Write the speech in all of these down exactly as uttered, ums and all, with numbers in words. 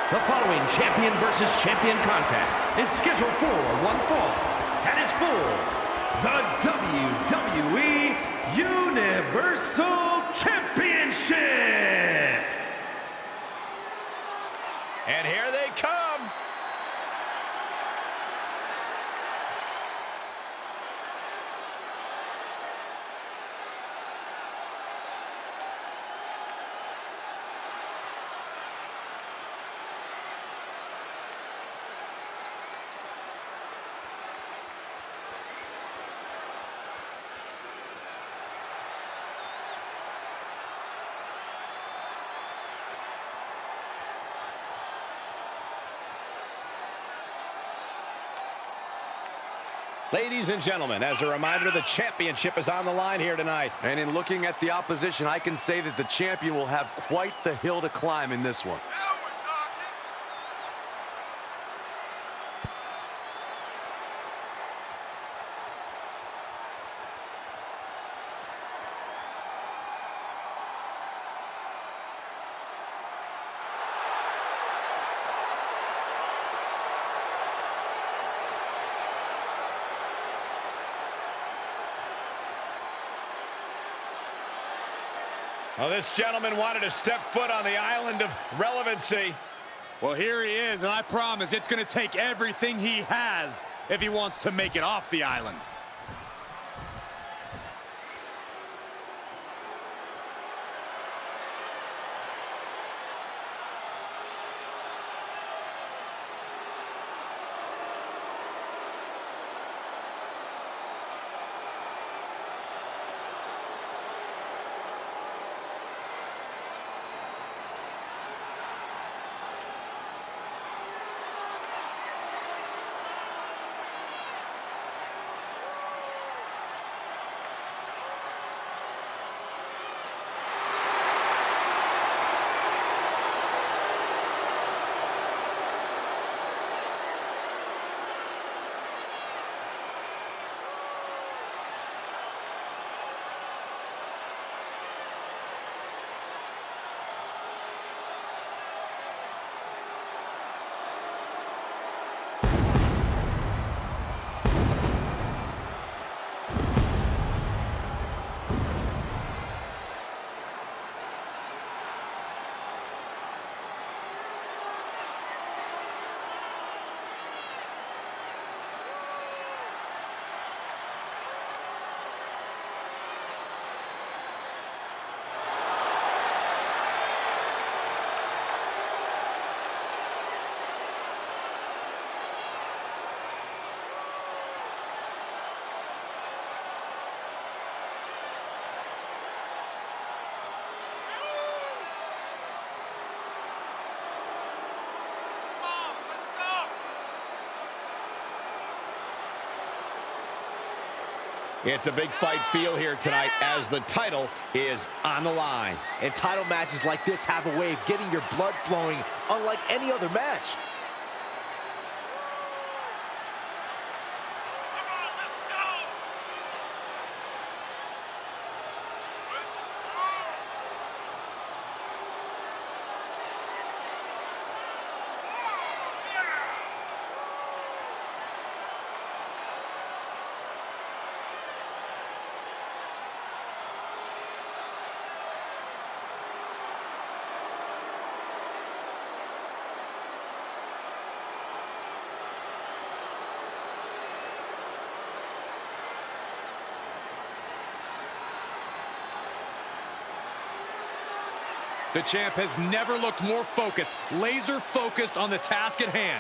The following champion versus champion contest is scheduled for one fall and is for the W W E Universal Championship. And here they come. Ladies and gentlemen, as a reminder, the championship is on the line here tonight. And in looking at the opposition, I can say that the champion will have quite the hill to climb in this one. Now we're talking. Well, this gentleman wanted to step foot on the island of relevancy. Well, here he is, and I promise it's going to take everything he has if he wants to make it off the island. It's a big fight feel here tonight as the title is on the line. And title matches like this have a way of getting your blood flowing unlike any other match. Come on, let's go. Let's go. The champ has never looked more focused, laser focused on the task at hand.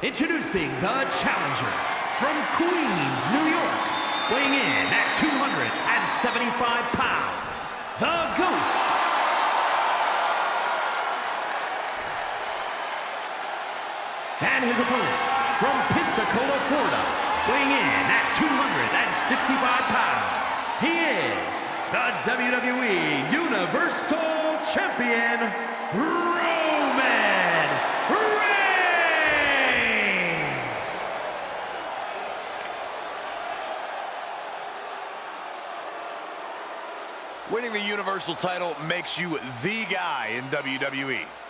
Introducing the challenger from Queens, New York, weighing in at two hundred seventy-five pounds, the Ghost. And his opponent from Pensacola, Florida, weighing in at two hundred sixty-five pounds, he is the W W E Universal Champion, Roman Reigns! Winning the Universal title makes you the guy in W W E.